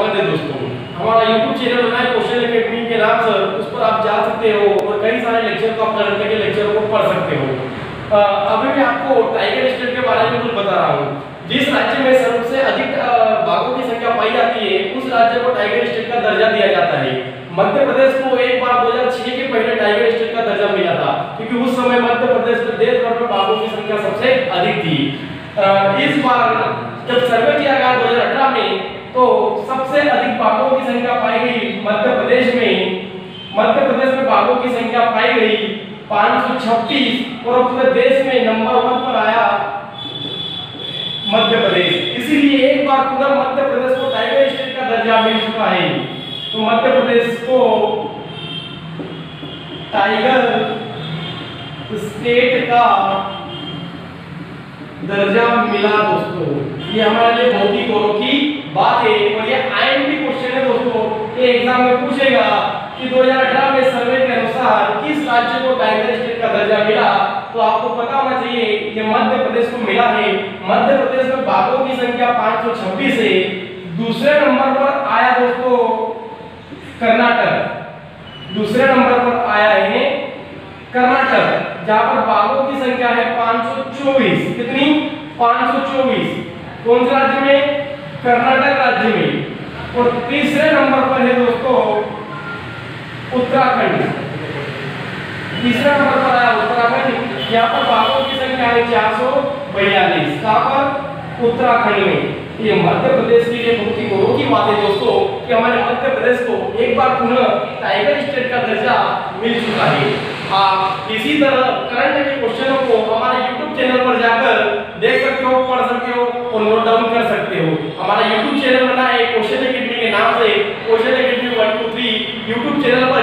स्वागत है दोस्तों। हमारा YouTube चैनल है क्वेश्चन एकेडमी के नाम से, उस पर आप जा सकते हो और कई सारे लेक्चर को आप करंट के लेक्चर को पढ़ सकते हो। अभी मैं आपको टाइगर स्टेट के बारे में कुछ बता रहा हूँ। जिस राज्य में सबसे अधिक बाघों की संख्या पाई जाती है उस राज्य को टाइगर स्टेट का दर्जा दिया जाता है। मध्य प्रदेश को एक बार 2006 के पहले टाइगर स्टेट का दर्जा मिला था, क्योंकि उस समय मध्य प्रदेश में देश भर में बाघों की संख्या सबसे अधिक थी। इस बार जब सर्वे किया गया 2018 में, तो सबसे अधिक बाघों की संख्या पाई गई मध्य प्रदेश में। मध्य प्रदेश में बाघों की संख्या पाई गई 536 और पूरे देश में नंबर 1 पर आया मध्य प्रदेश। इसीलिए एक बार पूरा मध्य प्रदेश को टाइगर स्टेट का दर्जा मिल चुका है। तो मध्य प्रदेश को टाइगर स्टेट का दर्जा मिला दोस्तों। ये हमारे लिए बहुत ही गौरव की बात है और ये आईएमपी क्वेश्चन है दोस्तों। ये एग्जाम में पूछेगा कि 2018 में सर्वे के अनुसार किस राज्य को टाइगर स्टेट का दर्जा मिला, तो आपको पता होना चाहिए ये मध्य प्रदेश को मिला है। मध्य प्रदेश में बाघों की संख्या 526 है। दूसरे नंबर पर आया दोस्तों कर्नाटक। दूसरे नंबर पर आया है कर्नाटक, जहां पर बाघों की संख्या है 524। कितनी? 524। कौन से राज्य में? कर्नाटक राज्य में। और तीसरे नंबर पर है दोस्तों उत्तराखंड। तीसरे नंबर पर आया उत्तराखंड, यहाँ पर बाघों की संख्या है 442। कहां पर? उत्तराखंड में। ये मध्य प्रदेश के लिए बहुत ही गौरव की बात है दोस्तों कि हमारे मध्य प्रदेश को एक बार पुनः टाइगर स्टेट का दर्जा मिल चुका है। आप इसी तरह करंट के क्वेश्चनों को हमारे YouTube चैनल पर जाकर देख सकते हो, पढ़ सकते हो और नोट डाउन कर सकते हो। हमारा YouTube चैनल बना है क्वेश्चन एकेडमी के नाम से। क्वेश्चन एकेडमी 1 2 3 YouTube चैनल पर